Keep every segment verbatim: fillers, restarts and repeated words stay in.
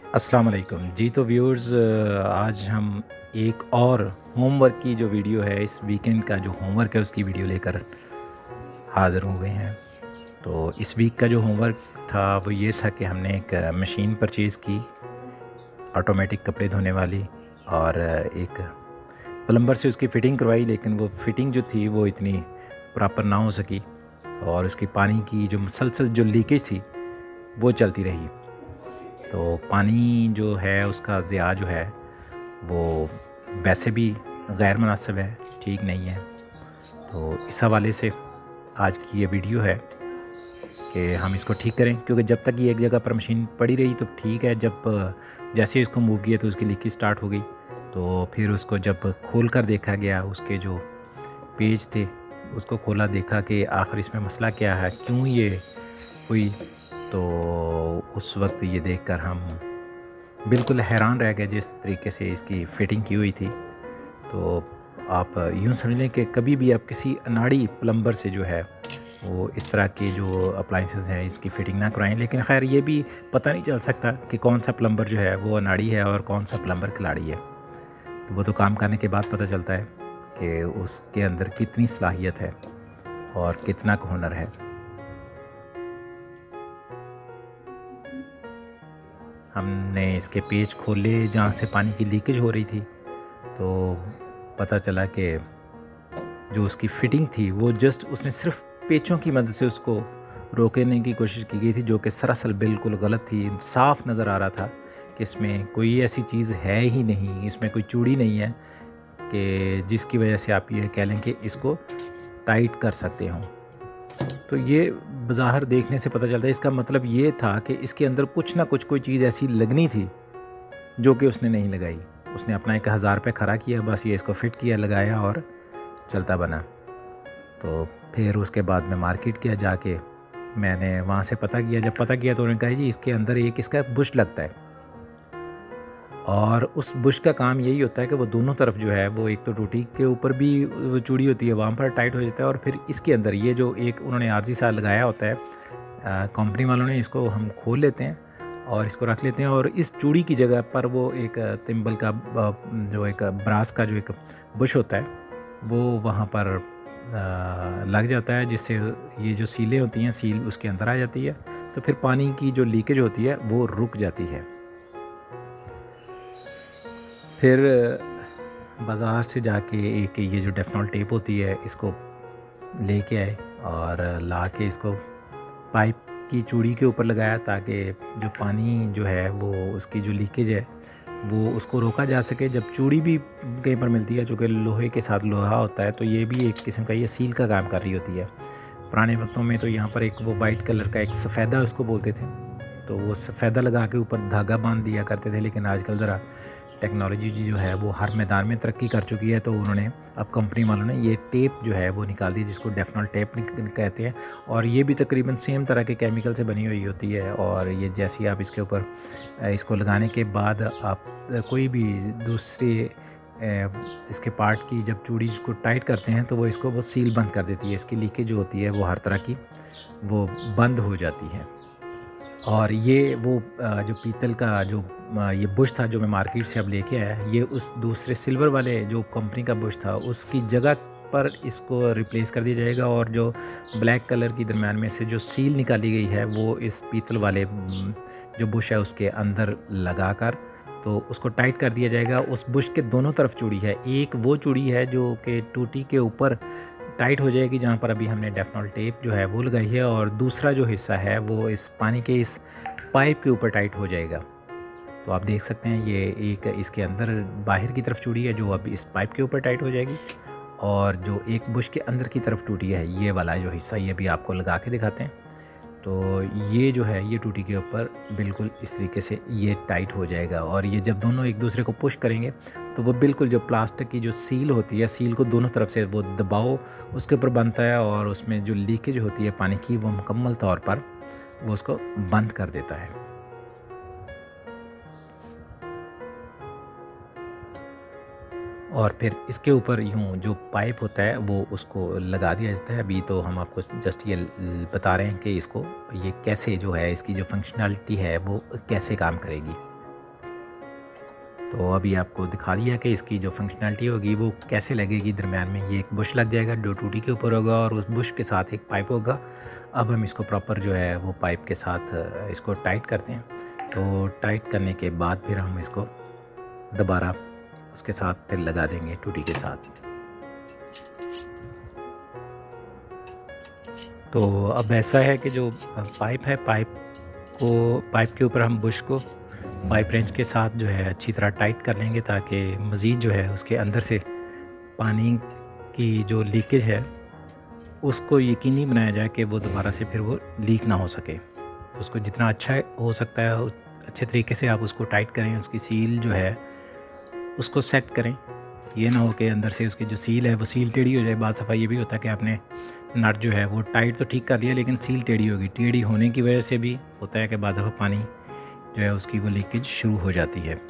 अस्सलाम वालेकुम जी। तो व्यूअर्स, आज हम एक और होमवर्क की जो वीडियो है, इस वीकेंड का जो होमवर्क है उसकी वीडियो लेकर हाज़िर हो गए हैं। तो इस वीक का जो होमवर्क था वो ये था कि हमने एक मशीन परचेज़ की, ऑटोमेटिक कपड़े धोने वाली, और एक प्लम्बर से उसकी फ़िटिंग करवाई, लेकिन वो फ़िटिंग जो थी वो इतनी प्रॉपर ना हो सकी और उसकी पानी की जो मुसलसल जो लीकेज थी वो चलती रही। तो पानी जो है उसका ज़िया जो है वो वैसे भी गैर मुनासिब है, ठीक नहीं है। तो इस हवाले से आज की ये वीडियो है कि हम इसको ठीक करें, क्योंकि जब तक ये एक जगह पर मशीन पड़ी रही तो ठीक है, जब जैसे ही इसको मूव किया तो उसकी लीकेज स्टार्ट हो गई। तो फिर उसको जब खोल कर देखा गया, उसके जो पेज थे उसको खोला, देखा कि आखिर इसमें मसला क्या है, क्यों ये हुई। तो उस वक्त ये देखकर हम बिल्कुल हैरान रह गए जिस तरीके से इसकी फ़िटिंग की हुई थी। तो आप यूँ समझ लें कि कभी भी आप किसी अनाड़ी प्लम्बर से जो है वो इस तरह के जो अप्लाइंसेस हैं इसकी फ़िटिंग ना कराएं। लेकिन खैर ये भी पता नहीं चल सकता कि कौन सा प्लम्बर जो है वो अनाड़ी है और कौन सा प्लम्बर खिलाड़ी है। तो वो तो काम करने के बाद पता चलता है कि उसके अंदर कितनी सलाहियत है और कितना हुनर है। हमने इसके पेज खोले जहाँ से पानी की लीकेज हो रही थी, तो पता चला कि जो उसकी फ़िटिंग थी वो जस्ट उसने सिर्फ पेचों की मदद से उसको रोकने की कोशिश की गई थी, जो कि सरासर बिल्कुल गलत थी। साफ़ नज़र आ रहा था कि इसमें कोई ऐसी चीज़ है ही नहीं, इसमें कोई चूड़ी नहीं है कि जिसकी वजह से आप ये कह लें कि इसको टाइट कर सकते हो। तो ये बज़ाहिर देखने से पता चलता है, इसका मतलब ये था कि इसके अंदर कुछ ना कुछ कोई चीज़ ऐसी लगनी थी जो कि उसने नहीं लगाई। उसने अपना एक हज़ार रुपये खरा किया, बस ये इसको फ़िट किया, लगाया और चलता बना। तो फिर उसके बाद मैं मार्केट गया, जाके मैंने वहाँ से पता किया। जब पता किया तो उन्होंने कहा जी इसके अंदर एक इसका बुश लगता है, और उस बुश का काम यही होता है कि वो दोनों तरफ जो है वो एक तो टूटी के ऊपर भी वो चूड़ी होती है, वहाँ पर टाइट हो जाता है, और फिर इसके अंदर ये जो एक उन्होंने आरजी सा लगाया होता है कंपनी वालों ने, इसको हम खोल लेते हैं और इसको रख लेते हैं, और इस चूड़ी की जगह पर वो एक तिम्बल का जो एक ब्रास का जो एक बुश होता है वो वहाँ पर लग जाता है, जिससे ये जो सीलें होती हैं सील उसके अंदर आ जाती है। तो फिर पानी की जो लीकेज होती है वो रुक जाती है। फिर बाज़ार से जाके एक ये जो डेफनॉल टेप होती है इसको लेके आए और ला के इसको पाइप की चूड़ी के ऊपर लगाया, ताकि जो पानी जो है वो उसकी जो लीकेज है वो उसको रोका जा सके। जब चूड़ी भी कहीं पर मिलती है, चूँकि लोहे के साथ लोहा होता है, तो ये भी एक किस्म का ये सील का काम कर रही होती है। पुराने वक्तों में तो यहाँ पर एक वो वाइट कलर का एक सफ़ेदा उसको बोलते थे, तो वो सफ़ेदा लगा के ऊपर धागा बांध दिया करते थे। लेकिन आजकल ज़रा टेक्नोलॉजी जो है वो हर मैदान में तरक्की कर चुकी है, तो उन्होंने अब कंपनी वालों ने ये टेप जो है वो निकाल दी, जिसको डेफनॉल टेप कहते हैं। और ये भी तकरीबन सेम तरह के केमिकल से बनी हुई होती है, और ये जैसे आप इसके ऊपर इसको लगाने के बाद आप कोई भी दूसरे इसके पार्ट की जब चूड़ी को टाइट करते हैं तो वो इसको वो सील बंद कर देती है। इसकी लीकेज जो होती है वो हर तरह की वो बंद हो जाती है। और ये वो जो पीतल का जो ये बुश था जो मैं मार्केट से अब लेके आया, ये उस दूसरे सिल्वर वाले जो कंपनी का बुश था उसकी जगह पर इसको रिप्लेस कर दिया जाएगा, और जो ब्लैक कलर की दरम्यान में से जो सील निकाली गई है वो इस पीतल वाले जो बुश है उसके अंदर लगाकर तो उसको टाइट कर दिया जाएगा। उस बुश के दोनों तरफ चूड़ी है, एक वो चूड़ी है जो कि टूटी के ऊपर टाइट हो जाएगी जहाँ पर अभी हमने डेफनॉल टेप जो है वो लगाई है, और दूसरा जो हिस्सा है वो इस पानी के इस पाइप के ऊपर टाइट हो जाएगा। तो आप देख सकते हैं ये एक इसके अंदर बाहर की तरफ चूड़ी है जो अब इस पाइप के ऊपर टाइट हो जाएगी, और जो एक बुश के अंदर की तरफ टूटी है ये वाला जो हिस्सा, ये भी आपको लगा के दिखाते हैं। तो ये जो है ये टूटी के ऊपर बिल्कुल इस तरीके से ये टाइट हो जाएगा, और ये जब दोनों एक दूसरे को पुश करेंगे तो वो बिल्कुल जो प्लास्टिक की जो सील होती है, सील को दोनों तरफ से वो दबाव उसके ऊपर बनता है, और उसमें जो लीकेज होती है पानी की वो मुकम्मल तौर पर वो उसको बंद कर देता है। और फिर इसके ऊपर यूँ जो पाइप होता है वो उसको लगा दिया जाता है। अभी तो हम आपको जस्ट ये बता रहे हैं कि इसको ये कैसे जो है इसकी जो फंक्शनैलिटी है वो कैसे काम करेगी। तो अभी आपको दिखा दिया कि इसकी जो फंक्शनैलिटी होगी वो कैसे लगेगी। दरम्यान में ये एक बुश लग जाएगा जो टूटी के ऊपर होगा और उस बुश के साथ एक पाइप होगा। अब हम इसको प्रॉपर जो है वो पाइप के साथ इसको टाइट करते हैं। तो टाइट करने के बाद फिर हम इसको दोबारा उसके साथ फिर लगा देंगे टूटी के साथ। तो अब ऐसा है कि जो पाइप है, पाइप को पाइप के ऊपर हम बुश को पाइप रेंच के साथ जो है अच्छी तरह टाइट कर लेंगे ताकि मज़ीद जो है उसके अंदर से पानी की जो लीकेज है उसको यकीनी बनाया जाए कि वो दोबारा से फिर वो लीक ना हो सके। तो उसको जितना अच्छा हो सकता है अच्छे तरीके से आप उसको टाइट करें। उसकी सील जो है उसको सेट करें। ये ना हो कि अंदर से उसकी जो सील है वो सील टेढ़ी हो जाए। बात सफ़ा ये भी होता है कि आपने नट जो है वो टाइट तो ठीक कर लिया लेकिन सील टेढ़ी होगी। टेढ़ी होने की वजह से भी होता है कि बात सफ़ा पानी जो है उसकी वो लीकेज शुरू हो जाती है।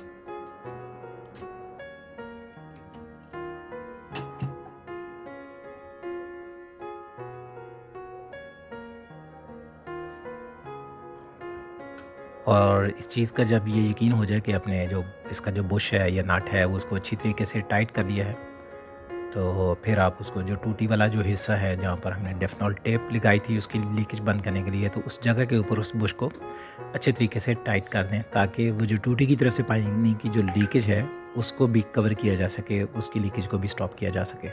और इस चीज़ का जब ये यकीन हो जाए कि अपने जो इसका जो बुश है या नट है वो उसको अच्छी तरीके से टाइट कर लिया है, तो फिर आप उसको जो टूटी वाला जो हिस्सा है जहाँ पर हमने डेफनॉल टेप लगाई थी उसकी लीकेज बंद करने के लिए, तो उस जगह के ऊपर उस बुश को अच्छे तरीके से टाइट कर दें ताकि वो जो टूटी की तरफ से पानी की जो लीकेज है उसको भी कवर किया जा सके, उसकी लीकेज को भी स्टॉप किया जा सके।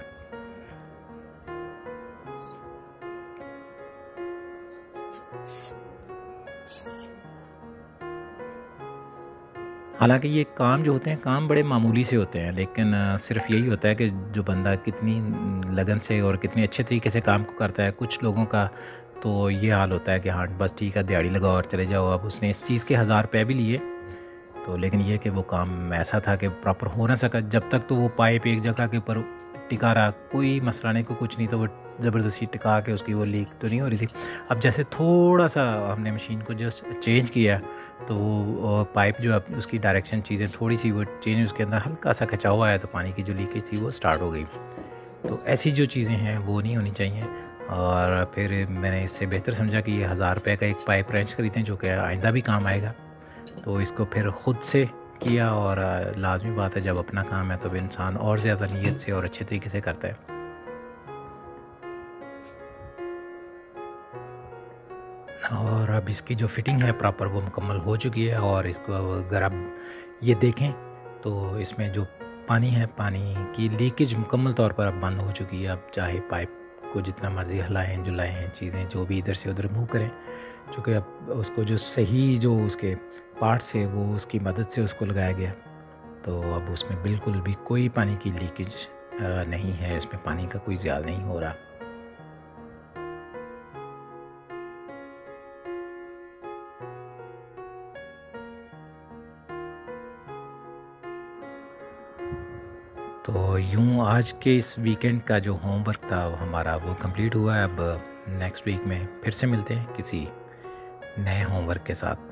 हालांकि ये काम जो होते हैं काम बड़े मामूली से होते हैं, लेकिन सिर्फ यही होता है कि जो बंदा कितनी लगन से और कितने अच्छे तरीके से काम को करता है। कुछ लोगों का तो ये हाल होता है कि हाँ बस ठीक है दिहाड़ी लगाओ और चले जाओ। अब उसने इस चीज़ के हज़ार रुपये भी लिए तो लेकिन ये कि वो काम ऐसा था कि प्रॉपर हो ना सका। जब तक तो वो पाइप एक जगह के ऊपर टिका रहा, कोई मसला नहीं, कोई कुछ नहीं, तो वो ज़बरदस्ती टिका के उसकी वो लीक तो नहीं हो रही थी। अब जैसे थोड़ा सा हमने मशीन को जस्ट चेंज किया तो वो पाइप जो उसकी डायरेक्शन चीज़ें थोड़ी सी वो चेंज, उसके अंदर हल्का सा खिंचाव आया तो पानी की जो लीकेज थी वो स्टार्ट हो गई। तो ऐसी जो चीज़ें हैं वो नहीं होनी चाहिए। और फिर मैंने इससे बेहतर समझा कि ये हज़ार रुपये का एक पाइप रेंच खरीदें जो कि आइंदा भी काम आएगा। तो इसको फिर ख़ुद से किया और लाजमी बात है जब अपना काम है तो इंसान और ज़्यादा नीयत से और अच्छे तरीके से करता है। और अब इसकी जो फिटिंग है प्रॉपर वो मुकम्मल हो चुकी है। और इसको अगर आप ये देखें तो इसमें जो पानी है, पानी की लीकेज मुकम्मल तौर पर अब बंद हो चुकी है। अब चाहे पाइप को जितना मर्ज़ी हिलाएं जुलाएं, चीज़ें जो भी इधर से उधर मूव करें, चूँकि अब उसको जो सही जो उसके पार्ट्स है वो उसकी मदद से उसको लगाया गया, तो अब उसमें बिल्कुल भी कोई पानी की लीकेज नहीं है। इसमें पानी का कोई ज़्यादा नहीं हो रहा। तो यूँ आज के इस वीकेंड का जो होमवर्क था हमारा वो कंप्लीट हुआ है। अब नेक्स्ट वीक में फिर से मिलते हैं किसी नए होमवर्क के साथ।